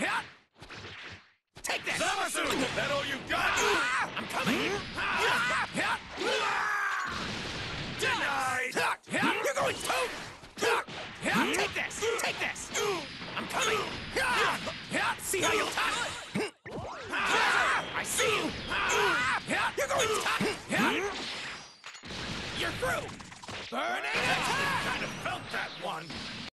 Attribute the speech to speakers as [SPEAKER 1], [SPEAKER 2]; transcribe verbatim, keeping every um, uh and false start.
[SPEAKER 1] Take this!
[SPEAKER 2] Zamasu! That all you got?
[SPEAKER 1] I'm coming!
[SPEAKER 2] Denied!
[SPEAKER 1] You're going to! Take this! Take this! I'm coming! See how you touch! I see you! You're going to! You're through! Burning attack!
[SPEAKER 2] Kind of felt that one!